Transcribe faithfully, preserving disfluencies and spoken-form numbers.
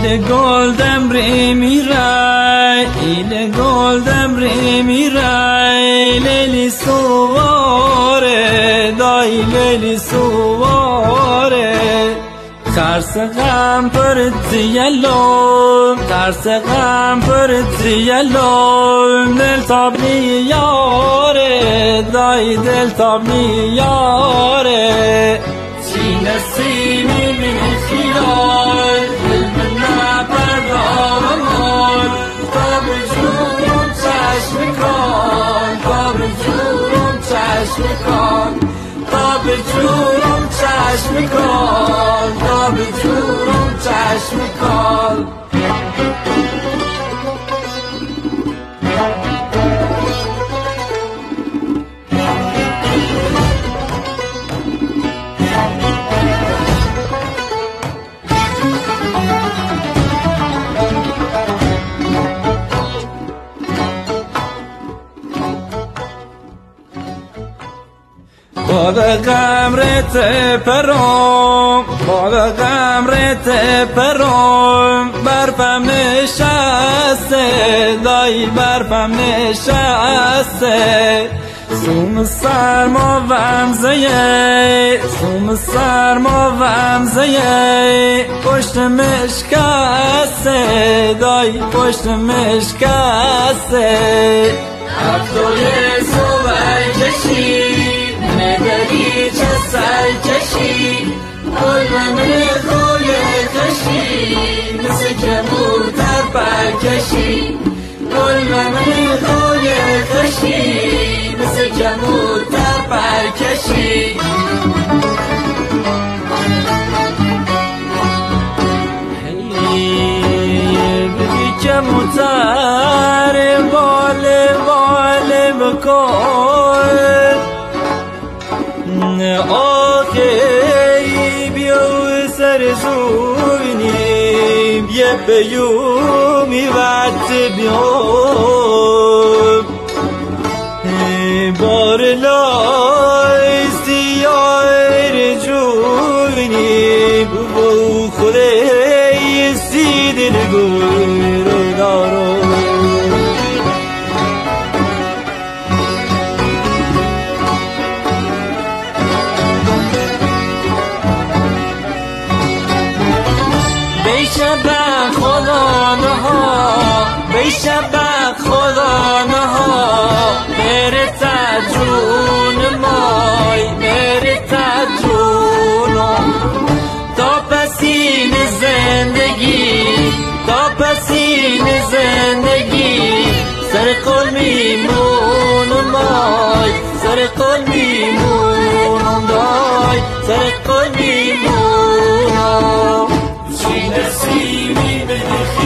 ایل گلدم ری میرای ایل گلدم ری میرای لیلی سواره دای لیلی سواره ترس غم پر دیالوم ترس غم پر دیالوم دل تاب میاره دای دل تاب میاره چی نسیمی بینی خیال دل من نپردام مال تاب جورم چشم کن تاب جورم چشم کن تاب جورم چشم کن تاب جورم چشم کن باد غم رت پرام باد غم رت پرام برفم نشسته دای برفم نشسته سوم سرما ومزه سوم سرما ومزه پشت مشکسته دای پشت مشکسته هفتوی صبح کشی نداری چه سر کشی قلبم خوی کشی مثل کبوتر پر کشی قلبم خوی کشی مثل کبوتر پر کشی ببی کبوتر بال بال بکن آخی بیا سر زونیم یه بیومی وقت بیام بار لای سیار جونیم بو خوله سیدن گورو دارو بیشبه خدا نها بیشبه خدا نها بره تا جون مای بره تا جونم تا پسین زندگی تا پسین زندگی سر قل میمونم مای سر قل میمونم دای سر قل میمونم چی نسیمی بدی